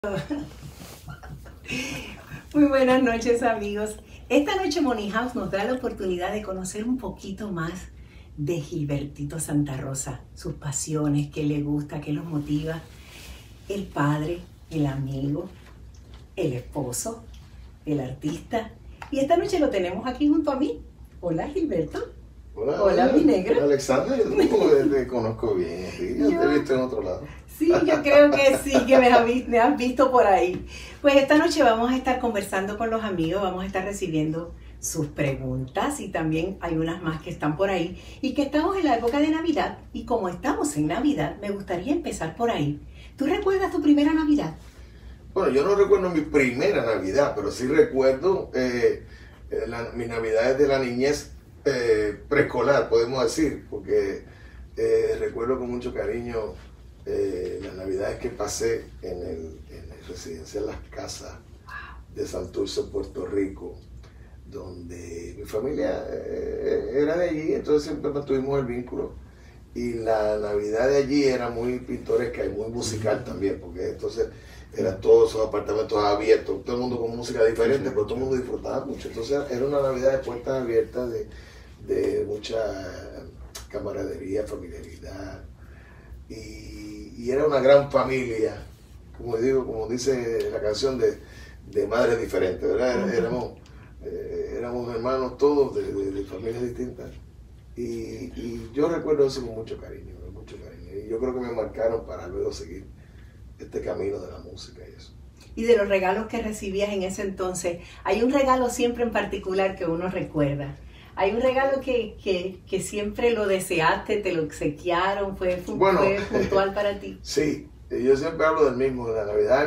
Muy buenas noches, amigos. Esta noche Money House nos da la oportunidad de conocer un poquito más de Gilbertito Santa Rosa, sus pasiones, qué le gusta, qué los motiva, el padre, el amigo, el esposo, el artista. Y esta noche lo tenemos aquí junto a mí. Hola, Gilberto. Hola, mi negra. Alexandra, yo te conozco bien, ¿sí? Yo te he visto en otro lado. Sí, yo creo que sí, que me has visto por ahí. Pues esta noche vamos a estar conversando con los amigos, vamos a estar recibiendo sus preguntas y también hay unas más que están por ahí y que estamos en la época de Navidad y como estamos en Navidad, me gustaría empezar por ahí. ¿Tú recuerdas tu primera Navidad? Bueno, yo no recuerdo mi primera Navidad, pero sí recuerdo mi Navidad de la niñez preescolar, podemos decir, porque recuerdo con mucho cariño las Navidades que pasé en el residencial Las Casas de Santurce, Puerto Rico, donde mi familia era de allí, entonces siempre mantuvimos el vínculo. Y la Navidad de allí era muy pintoresca y muy musical también, porque entonces eran todos esos apartamentos abiertos, todo el mundo con música diferente, pero todo el mundo disfrutaba mucho. Entonces era una Navidad de puertas abiertas, de mucha camaradería, familiaridad. Y era una gran familia, como digo, como dice la canción, de madres diferentes, ¿verdad? Éramos hermanos todos de familias distintas. Y yo recuerdo eso con mucho cariño, Y yo creo que me marcaron para luego seguir este camino de la música y eso. Y de los regalos que recibías en ese entonces, hay un regalo siempre en particular que uno recuerda. Hay un regalo que siempre lo deseaste, te lo obsequiaron, fue puntual para ti. Sí, yo siempre hablo del mismo, de la Navidad de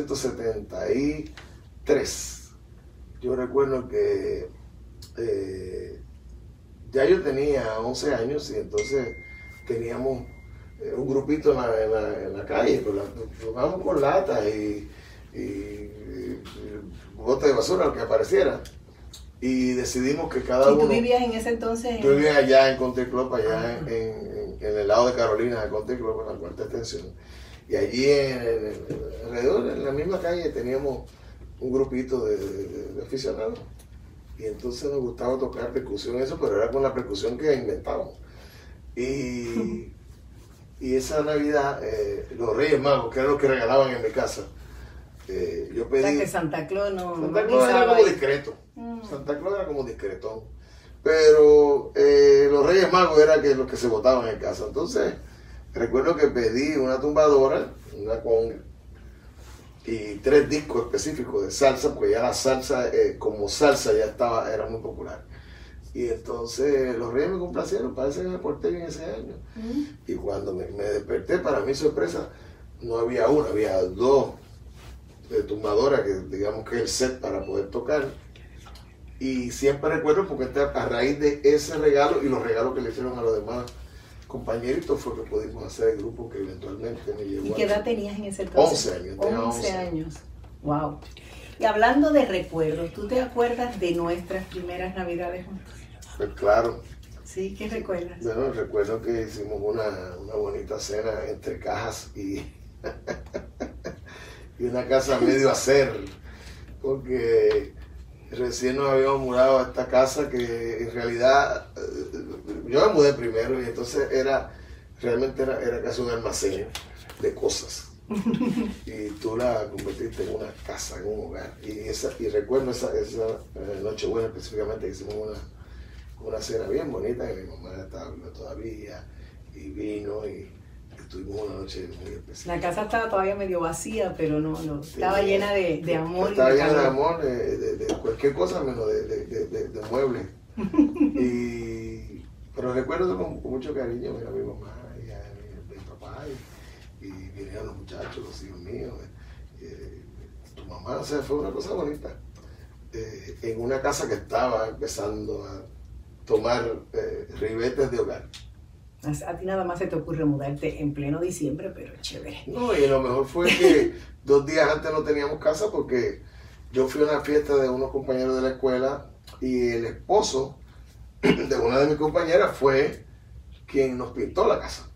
1973. Yo recuerdo que ya yo tenía 11 años y entonces teníamos un grupito en la calle, pues jugábamos con latas y botes de basura, lo que apareciera. Y decidimos que cada uno... ¿Y tú vivías en ese entonces? Yo vivía allá en Country Club, allá en el lado de Carolina, de Country Club, en la cuarta extensión. Y allí alrededor, en la misma calle, teníamos un grupito de aficionados. Y entonces nos gustaba tocar percusión, eso, pero era con la percusión que inventábamos. Y esa Navidad, los Reyes Magos, que eran los que regalaban en mi casa, yo pedí... O sea, que Santa Claus no... Santa Claus era como discreto. Santa Claus era como discretón. Pero los Reyes Magos eran los que se votaban en casa. Entonces, recuerdo que pedí una tumbadora, una conga, y 3 discos específicos de salsa, porque ya la salsa, como salsa, era muy popular. Y entonces los Reyes me complacieron, parece que me porté bien ese año. Y cuando me desperté, para mi sorpresa, no había una, había 2 tumbadoras, que digamos que es el set para poder tocar. Y siempre recuerdo, porque a raíz de ese regalo y los regalos que le hicieron a los demás compañeritos, fue que pudimos hacer el grupo que eventualmente me llevó. ¿Y qué edad tenías en ese entonces? 11 años. 11 años. Wow. Y hablando de recuerdos, ¿tú te acuerdas de nuestras primeras Navidades juntos? Pues claro. Sí, ¿qué recuerdas? Bueno, recuerdo que hicimos una bonita cena entre cajas y una casa medio hacer, porque recién nos habíamos mudado a esta casa que en realidad yo me mudé primero y entonces realmente era casi un almacén de cosas. Y tú la convertiste en una casa, en un hogar. Y recuerdo esa Nochebuena específicamente, que hicimos una cena bien bonita, que mi mamá estaba viva todavía y vino y tuvimos una noche muy especial. La casa estaba todavía medio vacía, pero no estaba llena de amor. Estaba llena de amor, de cualquier cosa menos de muebles. Pero recuerdo con mucho cariño a mi mamá y a mi papá y vinieron los muchachos, los hijos míos. Tu mamá, o sea, fue una cosa bonita. En una casa que estaba empezando a tomar ribetes de hogar. A ti nada más se te ocurre mudarte en pleno diciembre, pero chévere. No, y lo mejor fue que 2 días antes no teníamos casa porque yo fui a una fiesta de unos compañeros de la escuela y el esposo de una de mis compañeras fue quien nos pintó la casa.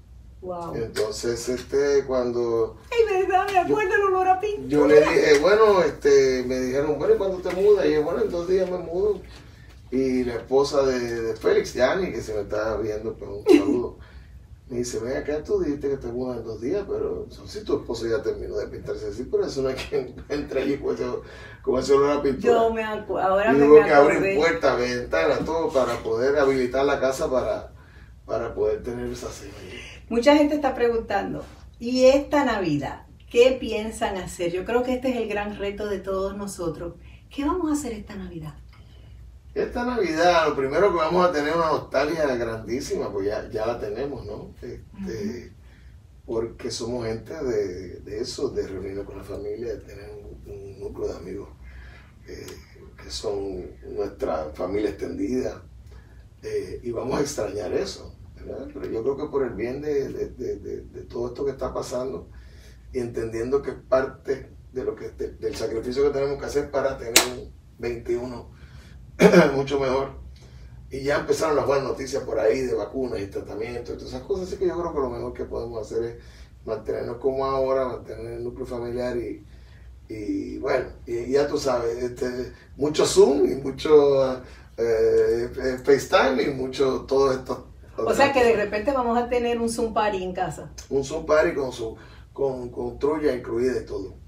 Wow. Entonces, cuando... Ay, verdad, me acuerdo el olor a pintura. Yo le dije, bueno, me dijeron, bueno, ¿y cuándo te mudas? Y yo, bueno, en 2 días me mudo. Y la esposa de Félix, Yani, que se me estaba viendo, pues un saludo, me dice, ven acá, tú dijiste que te mudas en 2 días, pero si tu esposo ya terminó de pintarse así, pero eso no hay que entrar allí con ese olor a pintura. Yo me acuerdo, ahora y me hubo que acordé. abrir puertas, ventanas, todo, para poder habilitar la casa para poder tener esa cena. Mucha gente está preguntando, ¿y esta Navidad? ¿Qué piensan hacer? Yo creo que este es el gran reto de todos nosotros. ¿Qué vamos a hacer esta Navidad? Esta Navidad, lo primero que vamos a tener una nostalgia grandísima, pues ya la tenemos, ¿no? Porque somos gente de eso, de reunirnos con la familia, de tener un núcleo de amigos que son nuestra familia extendida, y vamos a extrañar eso, ¿verdad? Pero yo creo que por el bien de todo esto que está pasando, y entendiendo que es parte del sacrificio que tenemos que hacer para tener un 21 mucho mejor. Y ya empezaron las buenas noticias por ahí de vacunas y tratamientos y todas esas cosas, así que yo creo que lo mejor que podemos hacer es mantenernos como ahora, mantener el núcleo familiar y bueno, y ya tú sabes, mucho Zoom y mucho FaceTime y mucho todo esto. O sea que de repente vamos a tener un Zoom party en casa. Un Zoom party con trulla incluida y todo.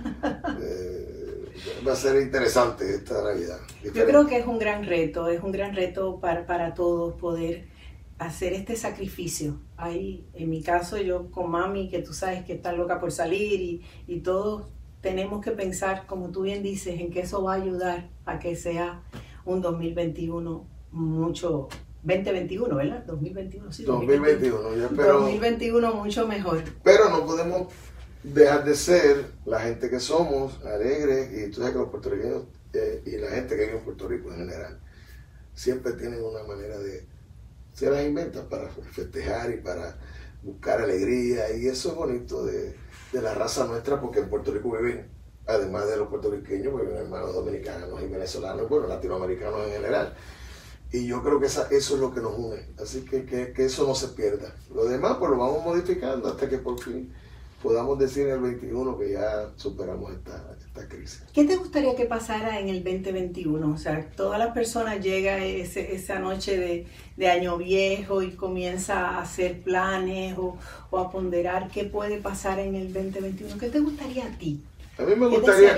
Va a ser interesante esta Navidad. Yo creo que es un gran reto para todos poder hacer este sacrificio. Ahí, en mi caso, yo con mami, que tú sabes que está loca por salir y todos tenemos que pensar, como tú bien dices, en que eso va a ayudar a que sea un 2021 mucho... 2021, ¿verdad? 2021, sí. 2021, yo espero... 2021 mucho mejor. Pero no podemos dejar de ser la gente que somos, alegres, y tú sabes que los puertorriqueños y la gente que vive en Puerto Rico en general siempre tienen una manera se las inventan para festejar y para buscar alegría, y eso es bonito de la raza nuestra, porque en Puerto Rico viven, además de los puertorriqueños, viven hermanos dominicanos y venezolanos, bueno, latinoamericanos en general. Y yo creo que eso es lo que nos une, así que eso no se pierda. Lo demás pues lo vamos modificando hasta que por fin podamos decir en el 21 que ya superamos esta crisis. ¿Qué te gustaría que pasara en el 2021? O sea, todas las personas llegan esa noche de Año Viejo y comienza a hacer planes o a ponderar qué puede pasar en el 2021. ¿Qué te gustaría a ti? A mí me gustaría,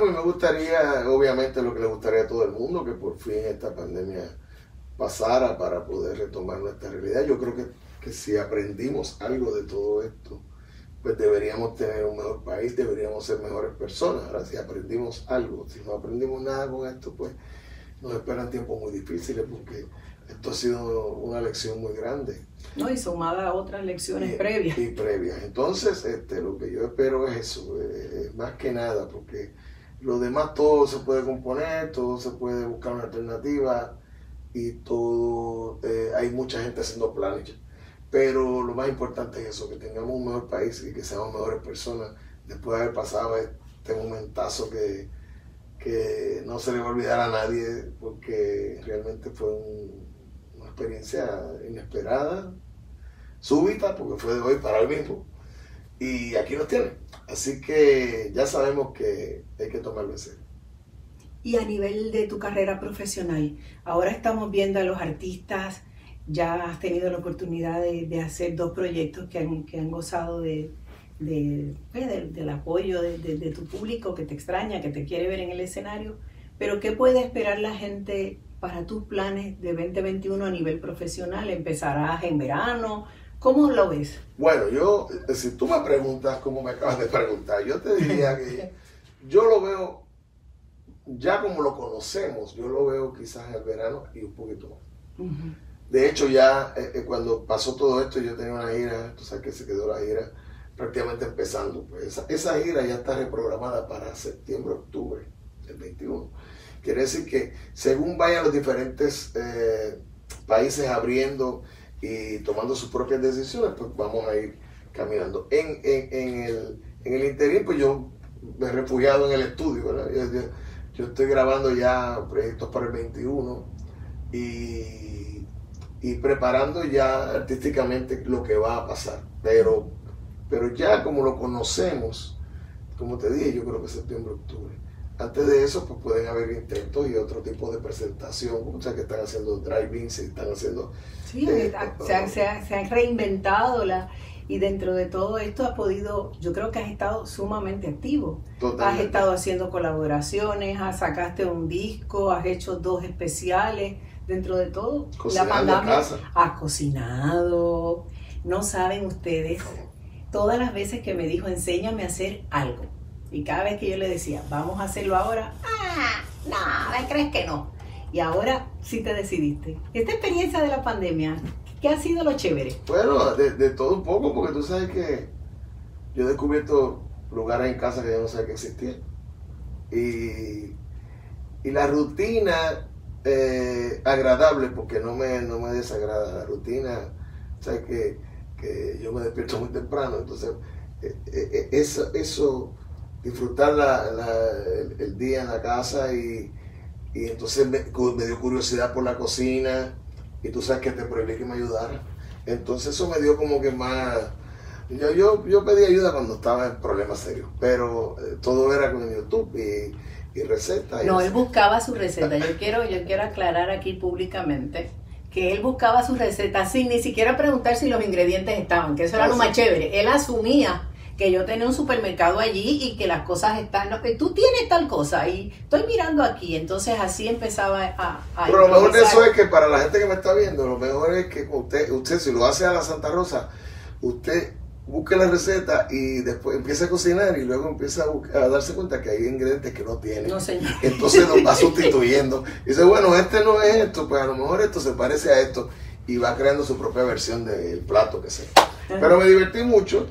obviamente lo que le gustaría a todo el mundo, que por fin esta pandemia pasara para poder retomar nuestra realidad. Yo creo que si aprendimos algo de todo esto, pues deberíamos tener un mejor país, deberíamos ser mejores personas. Ahora, si aprendimos algo, si no aprendimos nada con esto, pues nos esperan tiempos muy difíciles, porque esto ha sido una lección muy grande. No, y sumada a otras lecciones previas. Y previas. Entonces, lo que yo espero es eso, más que nada, porque lo demás todo se puede componer, todo se puede buscar una alternativa, y todo, hay mucha gente haciendo planes. Pero lo más importante es eso, que tengamos un mejor país y que seamos mejores personas después de haber pasado este momentazo que no se le va a olvidar a nadie, porque realmente fue una experiencia inesperada, súbita, porque fue de hoy para hoy mismo, y aquí nos tienen. Así que ya sabemos que hay que tomarlo en serio. Y a nivel de tu carrera profesional, ahora estamos viendo a los artistas. Ya has tenido la oportunidad de hacer 2 proyectos que han gozado del apoyo de tu público, que te extraña, que te quiere ver en el escenario. Pero ¿qué puede esperar la gente para tus planes de 2021 a nivel profesional? ¿Empezarás en verano? ¿Cómo lo ves? Bueno, si tú me preguntas como me acabas de preguntar, yo te diría que yo lo veo, ya como lo conocemos, yo lo veo quizás en el verano y un poquito más. Uh-huh. De hecho, ya cuando pasó todo esto, yo tenía una gira, tú sabes que se quedó la gira prácticamente empezando. Pues esa gira ya está reprogramada para septiembre, octubre del 21. Quiere decir que según vayan los diferentes países abriendo y tomando sus propias decisiones, pues vamos a ir caminando. En el interín, pues yo me he refugiado en el estudio, ¿verdad? Yo estoy grabando ya proyectos para el 21 y preparando ya artísticamente lo que va a pasar. pero ya como lo conocemos, como te dije, yo creo que septiembre, octubre. Antes de eso, pues pueden haber intentos y otro tipo de presentación, o sea, que están haciendo drive-ins, están haciendo... Sí, se han reinventado y dentro de todo esto has podido, yo creo que has estado sumamente activo. Totalmente. Has estado haciendo colaboraciones, sacaste un disco, has hecho 2 especiales, dentro de todo. Cocinando la pandemia, en casa. has cocinado. No saben ustedes, todas las veces que me dijo, enséñame a hacer algo. Y cada vez que yo le decía, vamos a hacerlo ahora, no, ¿crees que no? Y ahora sí te decidiste. Esta experiencia de la pandemia, ¿qué ha sido lo chévere? Bueno, de todo un poco, porque tú sabes que yo he descubierto lugares en casa que yo no sabía que existían. Y la rutina agradable, porque no me desagrada la rutina, sabes que yo me despierto muy temprano, entonces eso disfrutar el día en la casa y entonces me dio curiosidad por la cocina y tú sabes que te prohibí que me ayudara, entonces eso me dio como que más, yo pedí ayuda cuando estaba en problemas serios, pero todo era con YouTube y recetas. No, él buscaba su receta, yo quiero aclarar aquí públicamente que él buscaba su receta sin ni siquiera preguntar si los ingredientes estaban, que eso era lo más chévere, él asumía que yo tenía un supermercado allí y que las cosas están, no, que tú tienes tal cosa y estoy mirando aquí, entonces así empezaba a pero lo mejor de eso es que para la gente que me está viendo, lo mejor es que usted si lo hace a la Santa Rosa, usted busque la receta y después empieza a cocinar y luego empieza a darse cuenta que hay ingredientes que no tiene. No, señor. Entonces los va sustituyendo. Y dice, bueno, este no es esto, pues a lo mejor esto se parece a esto y va creando su propia versión del plato que sea. Pero me divertí mucho.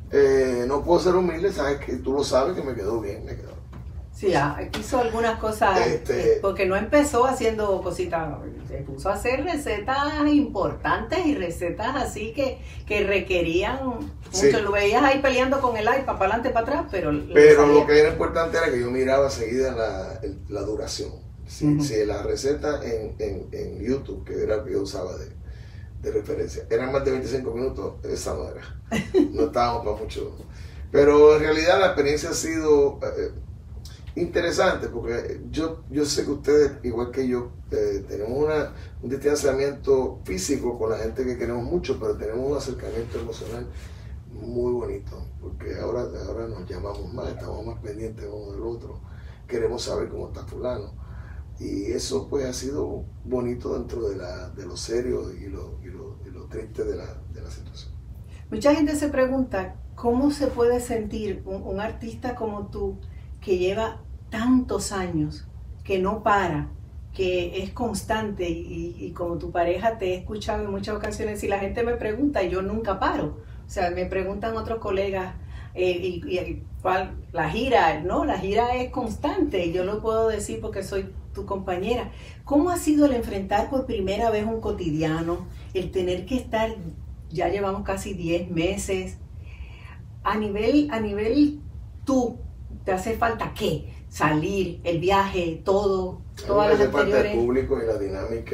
No puedo ser humilde, sabes que tú lo sabes que me quedó bien, me quedó. Sí, hizo algunas cosas, porque no empezó haciendo cositas, se puso a hacer recetas importantes y recetas así que requerían mucho. Sí. Lo veías ahí peleando con el iPad para adelante, para atrás, pero lo que era importante era que yo miraba seguida la duración. Si la receta en YouTube, que era lo que yo usaba de referencia, eran más de 25 minutos, esa no era. No estábamos para mucho. Pero en realidad la experiencia ha sido interesante, porque yo sé que ustedes, igual que yo, tenemos un distanciamiento físico con la gente que queremos mucho, pero tenemos un acercamiento emocional muy bonito, porque ahora nos llamamos más, estamos más pendientes uno del otro, queremos saber cómo está fulano. Y eso pues ha sido bonito dentro de lo serio y lo triste de la situación. Mucha gente se pregunta cómo se puede sentir un artista como tú que lleva tantos años, que no para, que es constante y como tu pareja te he escuchado en muchas ocasiones y la gente me pregunta y yo nunca paro. O sea, me preguntan otros colegas la gira, no, la gira es constante y yo lo puedo decir porque soy tu compañera. ¿Cómo ha sido el enfrentar por primera vez un cotidiano, el tener que estar, ya llevamos casi 10 meses, a nivel tú, ¿te hace falta qué? Salir, el viaje, todas las anteriores. Parte del público y la dinámica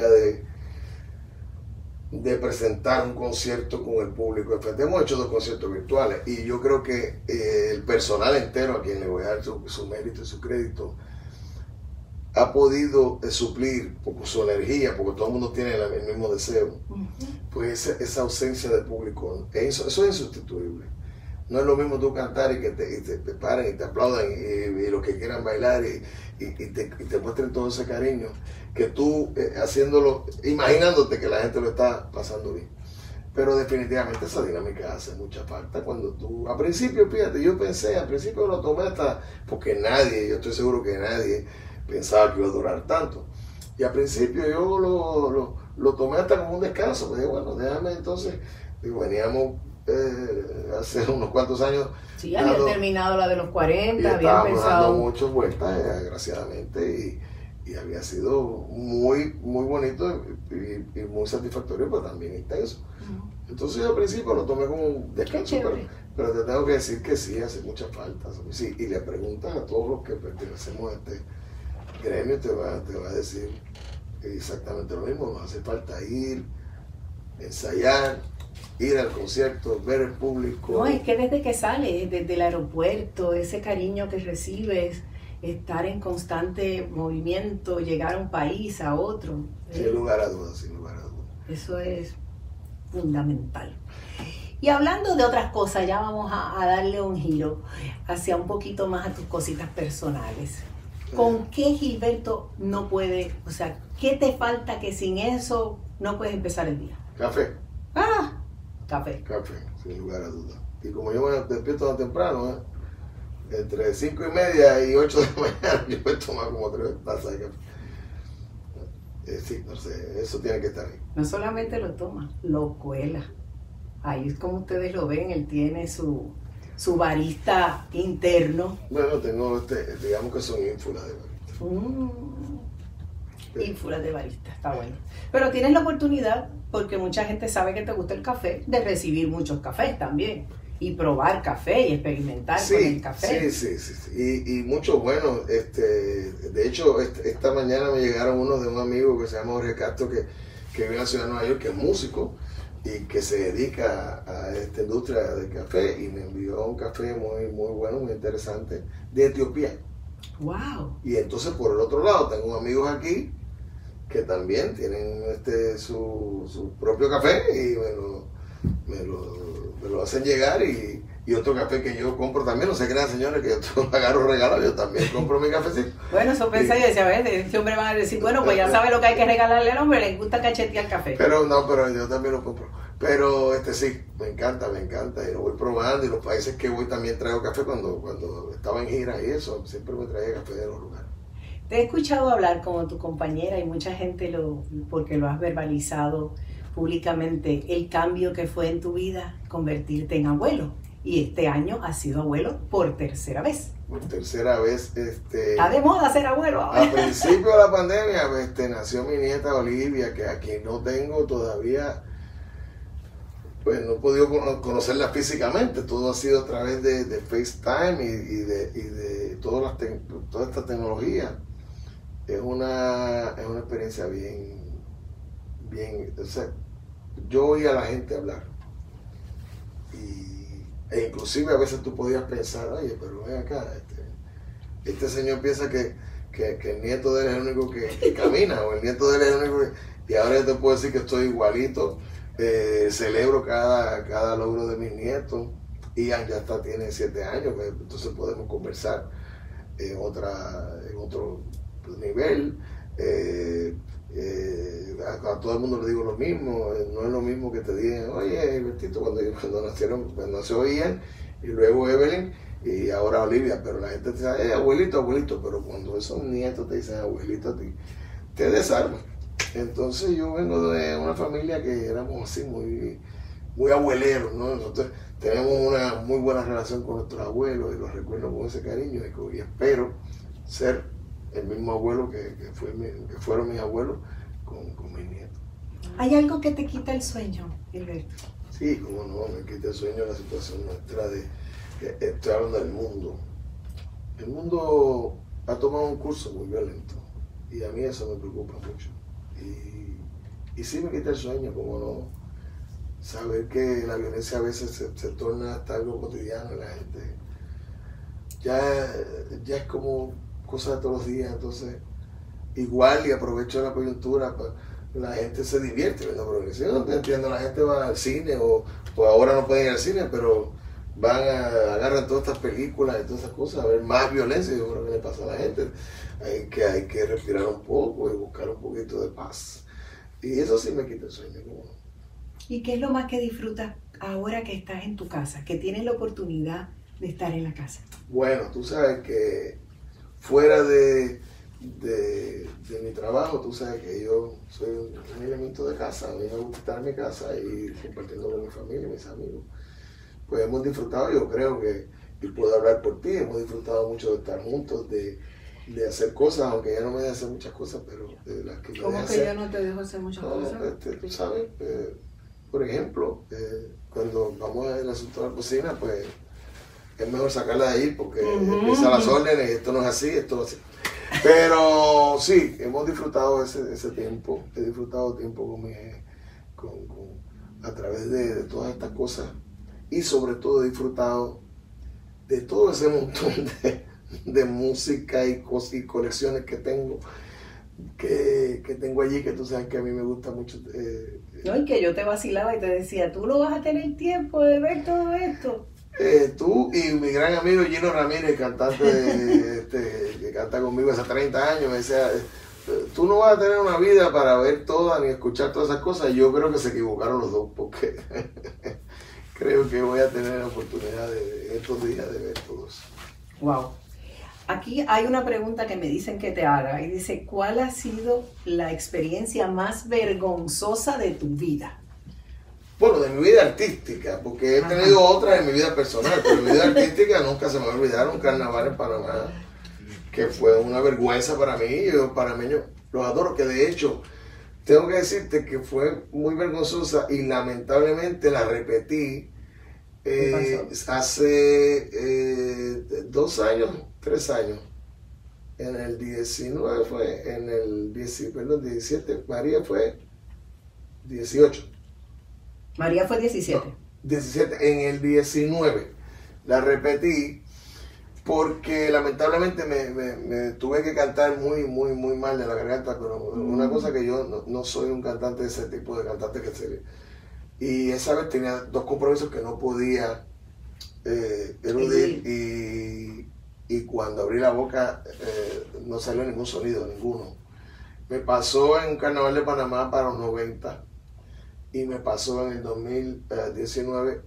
de presentar un concierto con el público. Hemos hecho 2 conciertos virtuales y yo creo que el personal entero, a quien le voy a dar su mérito y su crédito, ha podido suplir por su energía, porque todo el mundo tiene el mismo deseo, pues esa ausencia del público, eso es insustituible. No es lo mismo tú cantar y que te paren y te aplaudan y los que quieran bailar y te muestren todo ese cariño, que tú haciéndolo, imaginándote que la gente lo está pasando bien. Pero definitivamente esa dinámica hace mucha falta cuando tú, al principio, fíjate, al principio lo tomé hasta, porque yo estoy seguro que nadie pensaba que iba a durar tanto. Y al principio yo lo tomé hasta como un descanso, pues dije, bueno, déjame entonces, veníamos hace unos cuantos años. Sí, había terminado la de los 40, había empezado. Dando muchas vueltas, desgraciadamente, y había sido muy, muy bonito y muy satisfactorio, pero también intenso. Entonces yo al principio lo tomé como un descanso, pero te tengo que decir que sí, hace mucha falta. Sí, y le preguntan a todos los que pertenecemos a este gremio, te va a decir exactamente lo mismo, nos hace falta ir, ensayar, ir al concierto, ver el público. No, es que desde que sales, desde el aeropuerto, ese cariño que recibes, estar en constante movimiento, llegar a un país, a otro. Sin lugar a dudas, sin lugar a dudas. Eso es fundamental. Y hablando de otras cosas, ya vamos a darle un giro hacia un poquito más a tus cositas personales. ¿Con qué Gilberto no puede, o sea, qué te falta que sin eso no puedes empezar el día? Café. Ah, café. Café, sin lugar a dudas. Y como yo me despierto tan temprano, entre 5:30 y 8 de la mañana, yo me tomo como 3 tazas de café. Sí, no sé, eso tiene que estar ahí. No solamente lo toma, lo cuela. Ahí es como ustedes lo ven, él tiene su barista interno. Bueno, tengo, digamos que son ínfulas de barista. Ínfulas de barista, está bueno. Pero tienes la oportunidad, porque mucha gente sabe que te gusta el café, de recibir muchos cafés también. Y probar café y experimentar con el café. Sí. Y mucho bueno. De hecho, esta mañana me llegaron unos de un amigo que se llama Jorge Castro, que vive en la ciudad de Nueva York, que es músico y que se dedica a esta industria del café, y me envió un café muy, muy bueno, muy interesante, de Etiopía. ¡Wow! Y entonces, por el otro lado, tengo amigos aquí que también tienen su propio café y me lo hacen llegar, y otro café que yo compro también. No se crean, señores, que yo agarro regalos, yo también compro mi cafecito. Bueno, eso pensé yo, decía, a ver, este hombre va a decir, bueno, pues ya sabe lo que hay que regalarle al hombre, le gusta cachetear el café. Pero yo también lo compro. Pero sí, me encanta, y lo voy probando, y los países que voy también traigo café. Cuando estaba en gira y eso, siempre me traía café de los lugares. Te he escuchado hablar como tu compañera, y mucha gente porque lo has verbalizado públicamente, el cambio que fue en tu vida convertirte en abuelo. Y este año has sido abuelo por tercera vez. Por tercera vez. Está de moda ser abuelo ahora. A principio de la pandemia nació mi nieta Olivia, que aquí no tengo todavía, pues no he podido conocerla físicamente. Todo ha sido a través de FaceTime y de toda esta tecnología. Es una experiencia bien, o sea, yo oía a la gente hablar, e inclusive a veces tú podías pensar, oye, pero ven acá, este señor piensa que el nieto de él es el único que camina, o el nieto de él es el único que... Y ahora yo te puedo decir que estoy igualito, celebro cada logro de mis nietos. Ian ya tiene 7 años, entonces podemos conversar en otro nivel. A todo el mundo le digo lo mismo. No es lo mismo que te digan, oye, Bertito, cuando nació Ian, y luego Evelyn, y ahora Olivia, pero la gente te dice, abuelito, pero cuando esos nietos te dicen abuelito, te desarman. Entonces yo vengo de una familia que éramos así muy, muy abueleros, ¿no? Nosotros tenemos una muy buena relación con nuestros abuelos, y los recuerdo con ese cariño, y espero ser el mismo abuelo que fueron mis abuelos con mis nietos. ¿Hay algo que te quita el sueño, Gilberto? Sí, cómo no, me quita el sueño la situación nuestra estoy hablando del mundo. El mundo ha tomado un curso muy violento, y a mí eso me preocupa mucho. Y sí me quita el sueño, cómo no, saber que la violencia a veces se torna hasta algo cotidiano en la gente. Ya es como cosas de todos los días. Entonces, igual, y aprovecho la coyuntura, la gente se divierte viendo progresión. No te entiendo, la gente va al cine, o ahora no pueden ir al cine, pero agarran todas estas películas y todas esas cosas a ver más violencia. Yo creo que le pasa a la gente. Hay que respirar un poco y buscar un poquito de paz. Y eso sí me quita el sueño. ¿Y qué es lo más que disfrutas ahora que estás en tu casa, que tienes la oportunidad de estar en la casa? Bueno, tú sabes que fuera de mi trabajo, tú sabes que yo soy un elemento de casa. A mí me gusta estar en mi casa y compartiendo con mi familia y mis amigos. Pues hemos disfrutado, yo creo que, y puedo hablar por ti, hemos disfrutado mucho de estar juntos, de hacer cosas, aunque ya no me deja hacer muchas cosas, pero de las que me ¿Cómo que hacer, yo no te dejo hacer muchas cosas? Tú sabes, por ejemplo, cuando vamos al asunto de la cocina, pues es mejor sacarla de ahí, porque empiezan las órdenes, esto no es así, esto es así. Pero sí, hemos disfrutado ese tiempo. He disfrutado tiempo con a través de todas estas cosas y sobre todo he disfrutado de todo ese montón de música y colecciones que tengo allí, que tú sabes que a mí me gusta mucho. No, y que yo te vacilaba y te decía, tú no vas a tener tiempo de ver todo esto. Tú y mi gran amigo Gino Ramírez, cantante que canta conmigo hace 30 años, me decía, tú no vas a tener una vida para ver todas ni escuchar todas esas cosas. Y yo creo que se equivocaron los dos, porque creo que voy a tener la oportunidad de estos días de ver todos. Wow. Aquí hay una pregunta que me dicen que te haga y dice, ¿cuál ha sido la experiencia más vergonzosa de tu vida? Bueno, de mi vida artística, porque he tenido otras en mi vida personal, pero en mi vida artística nunca se me olvidaron un carnaval en Panamá, que fue una vergüenza para mí. Yo panameño los adoro, que de hecho tengo que decirte que fue muy vergonzosa y lamentablemente la repetí hace 2 años, 3 años. En el 19 fue, en el 17, María fue 18. María fue 17. No, 17, en el 19 la repetí porque lamentablemente me tuve que cantar muy mal de la garganta, pero una cosa que yo no soy un cantante de ese tipo de cantante que se ve. Y esa vez tenía 2 compromisos que no podía eludir y cuando abrí la boca no salió ningún sonido, ninguno. Me pasó en un carnaval de Panamá para los 90 y me pasó en el 2019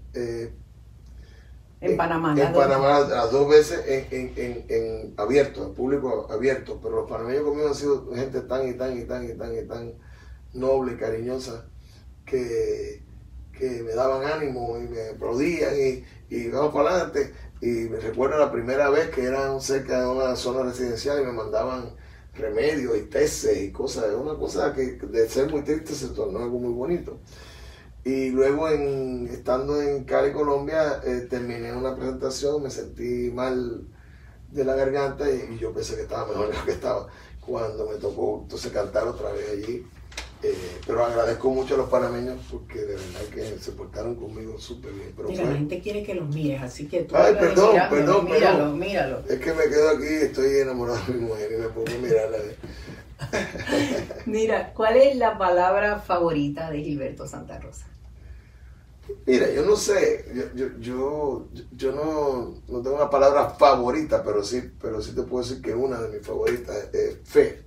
en Panamá. En Panamá las 2 veces en abierto, en público abierto, pero los panameños conmigo han sido gente tan noble y cariñosa que me daban ánimo y me aplaudían y vamos para adelante. Y me recuerdo la primera vez que eran cerca de una zona residencial y me mandaban remedios y tesis y cosas, una cosa que de ser muy triste se tornó algo muy bonito. Y luego estando en Cali, Colombia, terminé una presentación, me sentí mal de la garganta y yo pensé que estaba mejor de lo que estaba cuando me tocó entonces cantar otra vez allí. Pero agradezco mucho a los panameños porque de verdad que se portaron conmigo súper bien. Pero mira, la gente quiere que los mires, así que tú... Ay, perdón. Míralo. Es que me quedo aquí, estoy enamorado de mi mujer y me pongo a mirarla. Mira, ¿cuál es la palabra favorita de Gilberto Santa Rosa? Mira, yo no sé, yo no tengo una palabra favorita, pero sí te puedo decir que una de mis favoritas es fe.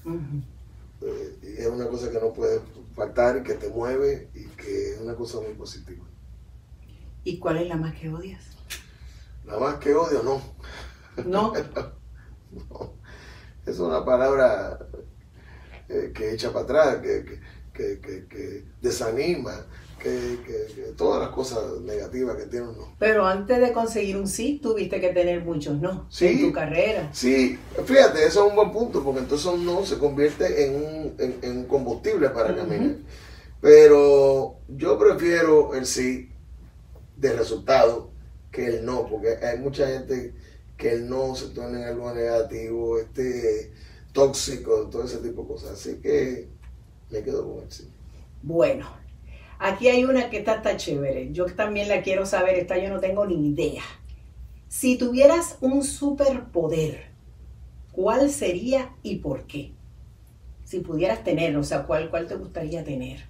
Y es una cosa que no puede faltar y que te mueve y que es una cosa muy positiva. ¿Y cuál es la más que odias? La más que odio, no. ¿No? No. Es una palabra que echa para atrás, que desanima, que todas las cosas negativas que tiene uno. Pero antes de conseguir un sí, tuviste que tener muchos no en tu carrera. Sí, fíjate, eso es un buen punto, porque entonces un no se convierte en un combustible para caminar. Pero yo prefiero el sí de resultado que el no, porque hay mucha gente que el no se torna en algo negativo, tóxico, todo ese tipo de cosas. Así que me quedo con el sí. Bueno, aquí hay una que está chévere. Yo también la quiero saber, esta yo no tengo ni idea. Si tuvieras un superpoder, ¿cuál sería y por qué? Si pudieras tener, o sea, ¿cuál te gustaría tener?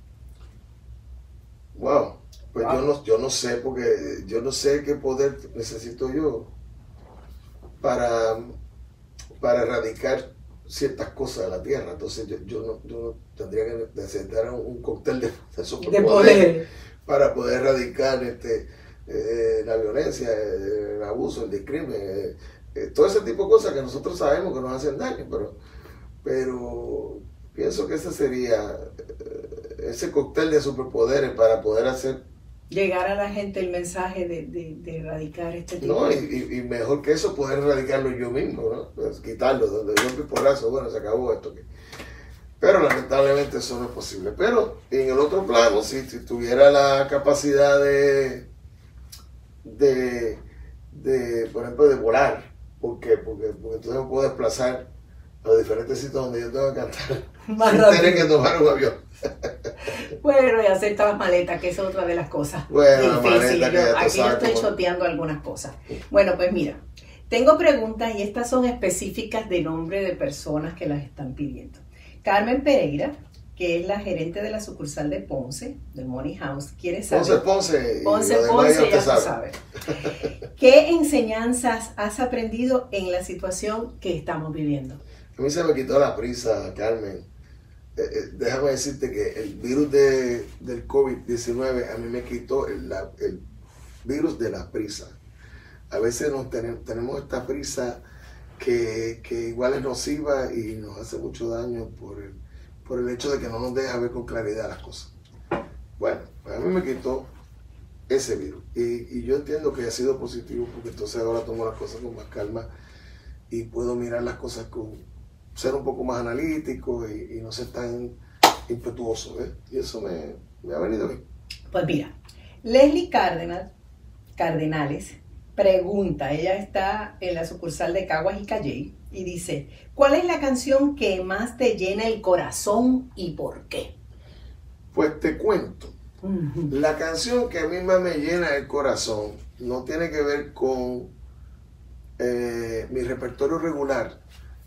Wow, pues yo no sé, porque yo no sé qué poder necesito yo para erradicar ciertas cosas de la tierra. Entonces yo no tendría que necesitar un cóctel de superpoder para poder erradicar la violencia, el abuso, el discrimen, todo ese tipo de cosas que nosotros sabemos que nos hacen daño, pero pienso que ese sería ese cóctel de superpoderes para poder llegar a la gente el mensaje de erradicar este tipo. No, y mejor que eso, poder erradicarlo yo mismo, ¿no? Pues quitarlo, donde yo un porrazo, bueno, se acabó esto. Pero lamentablemente eso no es posible. Pero en el otro plano, si tuviera la capacidad por ejemplo, de volar, ¿por qué? Porque entonces me puedo desplazar a los diferentes sitios donde yo tengo que cantar más sin rápido. tener que tomar un avión. Bueno, y hacer todas las maletas, que es otra de las cosas Bueno, difíciles. Aquí yo sabes estoy cómo. choteando algunas cosas. Bueno, pues mira, tengo preguntas y estas son específicas de nombre de personas que las están pidiendo. Carmen Pereira, que es la gerente de la sucursal de Ponce, del Money House, quiere saber... Ponce, Ponce, y lo demás Ponce, ya usted tú sabes. ¿Qué enseñanzas has aprendido en la situación que estamos viviendo? A mí se me quitó la prisa, Carmen. Déjame decirte que el virus del COVID-19 a mí me quitó el virus de la prisa. A veces tenemos esta prisa que igual es nociva y nos hace mucho daño por el hecho de que no nos deja ver con claridad las cosas. Bueno, pues a mí me quitó ese virus y yo entiendo que ha sido positivo porque entonces ahora tomo las cosas con más calma y puedo mirar las cosas ser un poco más analítico y no ser tan impetuoso, ¿ves? Y eso me ha venido bien. Pues mira, Leslie Cardenales pregunta, ella está en la sucursal de Caguas y Calley, y dice, ¿cuál es la canción que más te llena el corazón y por qué? Pues te cuento, la canción que a mí más me llena el corazón no tiene que ver con mi repertorio regular,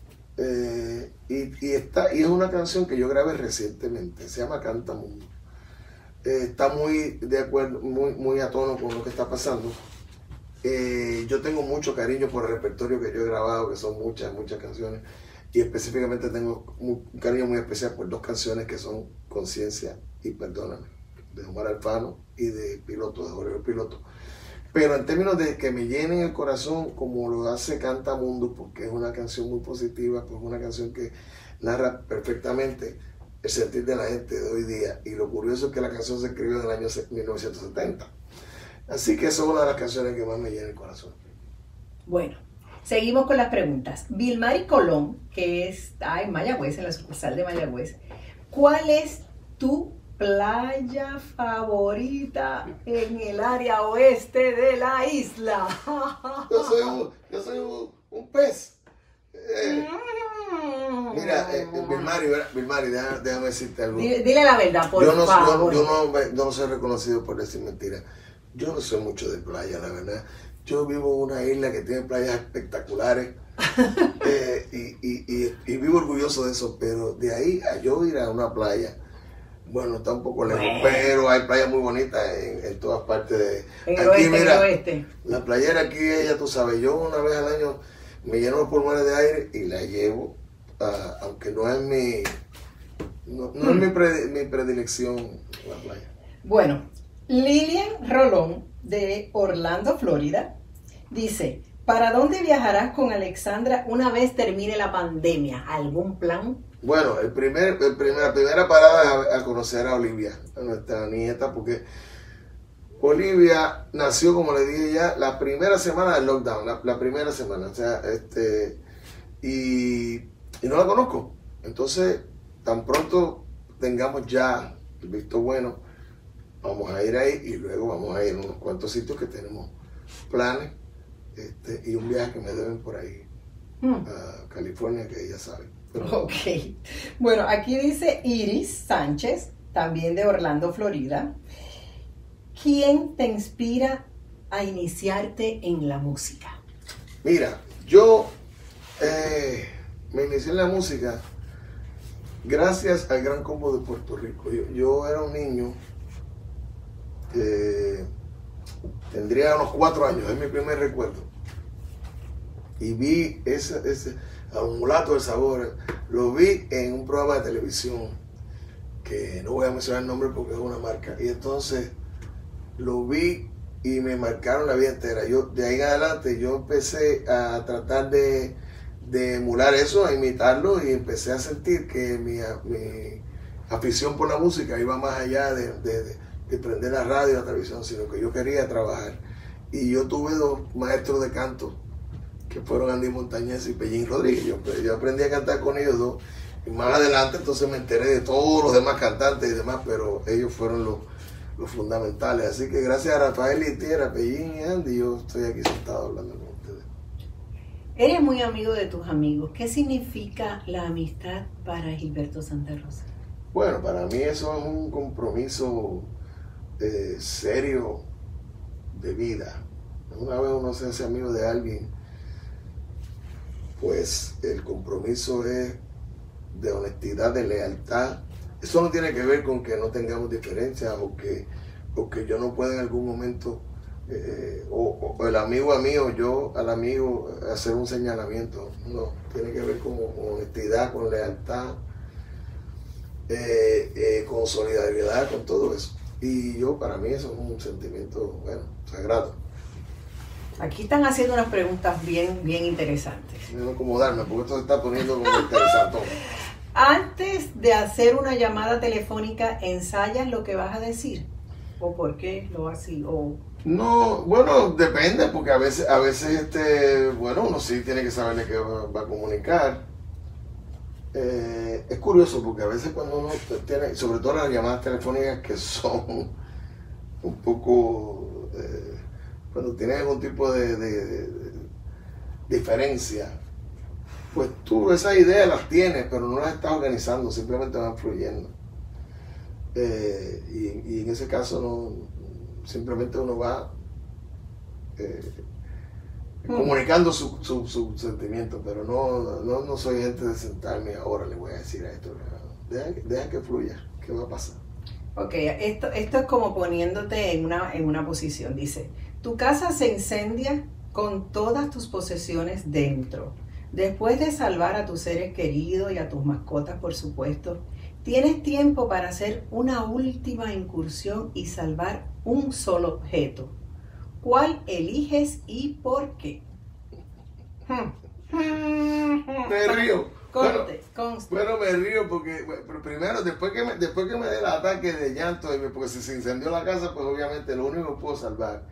y es una canción que yo grabé recientemente, se llama Canta Mundo. Está muy de acuerdo, muy a tono con lo que está pasando. Yo tengo mucho cariño por el repertorio que yo he grabado, que son muchas canciones, y específicamente tengo un cariño muy especial por dos canciones que son Conciencia y Perdóname, de Omar Alfano y de Piloto, de Jorge Piloto. Pero en términos de que me llenen el corazón, como lo hace Canta Mundo, porque es una canción muy positiva, pues es una canción que narra perfectamente el sentir de la gente de hoy día. Y lo curioso es que la canción se escribió en el año 1970. Así que esa es una de las canciones que más me llena el corazón. Bueno, seguimos con las preguntas. Vilmari Colón, que está en Mayagüez, en la sucursal de Mayagüez, ¿cuál es tu playa favorita en el área oeste de la isla? Yo soy un pez. Mira, Vilmari, déjame decirte algo. Dile la verdad, por favor. Yo no soy reconocido por decir mentiras. Yo no soy mucho de playa, la verdad. Yo vivo en una isla que tiene playas espectaculares y vivo orgulloso de eso, pero de ahí a yo ir a una playa, bueno, está un poco lejos, pero hay playas muy bonitas en todas partes de... En el oeste, mira, en el oeste. La playera aquí, ella, tú sabes, yo una vez al año me lleno los pulmones de aire y la llevo, aunque no es mi predilección la playa. Bueno, Lilian Rolón de Orlando, Florida, dice, ¿para dónde viajarás con Alexandra una vez termine la pandemia? ¿Algún plan? Bueno, la primera parada es a conocer a Olivia, a nuestra nieta, porque Olivia nació, como le dije ya, la primera semana del lockdown, la primera semana, o sea, y no la conozco. Entonces, tan pronto tengamos ya el visto bueno, vamos a ir ahí y luego vamos a ir a unos cuantos sitios que tenemos planes y un viaje que me deben por ahí a California, que ella sabe. Ok. Bueno, aquí dice Iris Sánchez, también de Orlando, Florida. ¿Quién te inspira a iniciarte en la música? Mira, yo me inicié en la música gracias al Gran Combo de Puerto Rico. Yo era un niño que tendría unos 4 años, es mi primer recuerdo. Y vi ese a un mulato del sabor, lo vi en un programa de televisión, que no voy a mencionar el nombre porque es una marca, y entonces lo vi y me marcaron la vida entera. Yo, de ahí en adelante, yo empecé a tratar de emular eso, a imitarlo, y empecé a sentir que mi afición por la música iba más allá de prender la radio y la televisión, sino que yo quería trabajar. Y yo tuve 2 maestros de canto, que fueron Andy Montañez y Pellín Rodríguez. Yo aprendí a cantar con ellos 2, y más adelante entonces me enteré de todos los demás cantantes y demás, pero ellos fueron los fundamentales. Así que gracias a Rafael Itier, a Pellín y Andy, yo estoy aquí sentado hablando con ustedes. Eres muy amigo de tus amigos. ¿Qué significa la amistad para Gilberto Santa Rosa? Bueno, para mí eso es un compromiso serio de vida. Una vez uno se hace amigo de alguien, pues el compromiso es de honestidad, de lealtad. Eso no tiene que ver con que no tengamos diferencias o que yo no pueda en algún momento, o el amigo a mí o yo al amigo hacer un señalamiento. No, tiene que ver con honestidad, con lealtad, con solidaridad, con todo eso. Y para mí eso es un sentimiento, bueno, sagrado. Aquí están haciendo unas preguntas bien interesantes. Debo acomodarme porque esto se está poniendo como interesante. Antes de hacer una llamada telefónica, ¿ensayas lo que vas a decir? ¿O por qué lo así? ¿O no, bueno, depende, porque a veces bueno, uno sí tiene que saber de qué va a comunicar. Es curioso porque a veces cuando uno tiene, sobre todo las llamadas telefónicas que son un poco, cuando tienes algún tipo de diferencia, pues tú esas ideas las tienes, pero no las estás organizando, simplemente van fluyendo. Y en ese caso no, simplemente uno va comunicando su sentimiento, pero no soy gente de sentarme ahora le voy a decir a esto. Deja que fluya, ¿qué va a pasar? Ok, esto es como poniéndote en una posición. Dice, tu casa se incendia con todas tus posesiones dentro. Después de salvar a tus seres queridos y a tus mascotas, por supuesto, tienes tiempo para hacer una última incursión y salvar un solo objeto. ¿Cuál eliges y por qué? Me río. Bueno, me río porque, pero primero, después que me dé el ataque de llanto, porque si se incendió la casa, pues obviamente lo único que puedo salvar,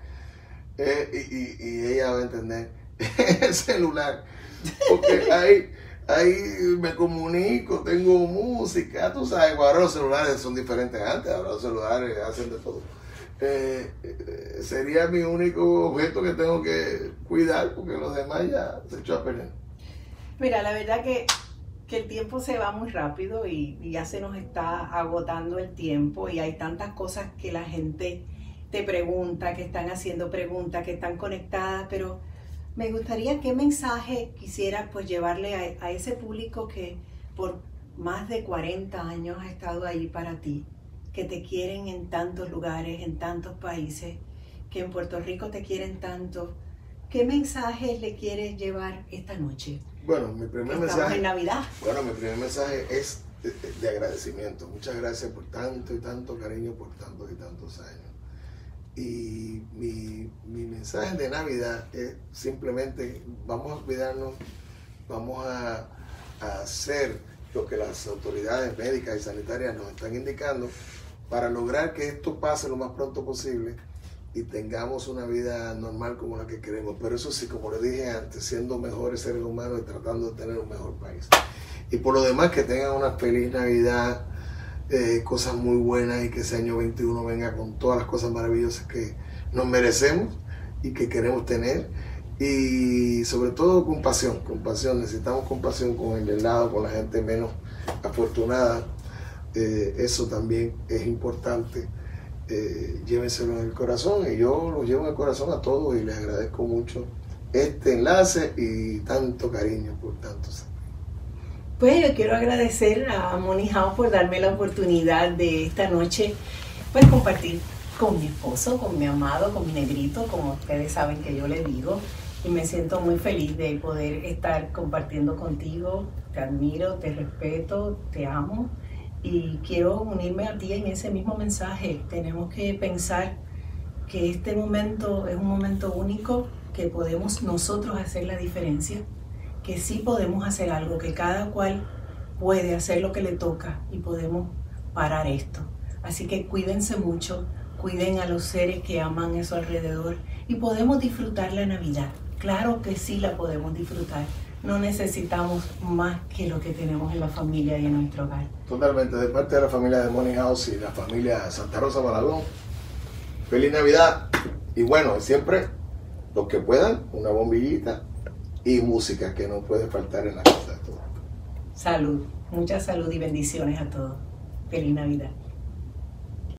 y ella va a entender, el celular. Porque ahí me comunico, tengo música, tú sabes, ahora los celulares son diferentes antes, ahora los celulares hacen de todo. Sería mi único objeto que tengo que cuidar porque los demás ya se echó a perder. Mira, la verdad que el tiempo se va muy rápido y ya se nos está agotando el tiempo y hay tantas cosas que la gente te pregunta, que están haciendo preguntas, que están conectadas, pero me gustaría qué mensaje quisieras pues llevarle a ese público que por más de 40 años ha estado ahí para ti, que te quieren en tantos lugares, en tantos países, que en Puerto Rico te quieren tanto. ¿Qué mensaje le quieres llevar esta noche? Bueno, mi primer mensaje. Estamos en Navidad. Bueno, mi primer mensaje es de agradecimiento. Muchas gracias por tanto y tanto cariño por tantos y tantos años. Y mi mensaje de Navidad es simplemente vamos a cuidarnos, vamos a hacer lo que las autoridades médicas y sanitarias nos están indicando para lograr que esto pase lo más pronto posible y tengamos una vida normal como la que queremos. Pero eso sí, como le dije antes, siendo mejores seres humanos y tratando de tener un mejor país. Y por lo demás, que tengan una feliz Navidad, cosas muy buenas y que ese año 21 venga con todas las cosas maravillosas que nos merecemos y que queremos tener. Y sobre todo compasión, necesitamos compasión con el del lado, con la gente menos afortunada. Eso también es importante. Llévenselo en el corazón y yo lo llevo en el corazón a todos y les agradezco mucho este enlace y tanto cariño por tantos años. Pues yo quiero agradecer a Money House por darme la oportunidad de esta noche pues compartir con mi esposo, con mi amado, con mi negrito, como ustedes saben que yo le digo, y me siento muy feliz de poder estar compartiendo contigo. Te admiro, te respeto, te amo y quiero unirme a ti en ese mismo mensaje. Tenemos que pensar que este momento es un momento único, que podemos nosotros hacer la diferencia, que sí podemos hacer algo, que cada cual puede hacer lo que le toca y podemos parar esto. Así que cuídense mucho, cuiden a los seres que aman a su alrededor y podemos disfrutar la Navidad. Claro que sí la podemos disfrutar. No necesitamos más que lo que tenemos en la familia y en nuestro hogar. Totalmente, de parte de la familia de Money House y la familia Santa Rosa Malagón. Feliz Navidad y bueno, siempre los que puedan, una bombillita y música que no puede faltar en la casa de todos. Salud, mucha salud y bendiciones a todos. Feliz Navidad.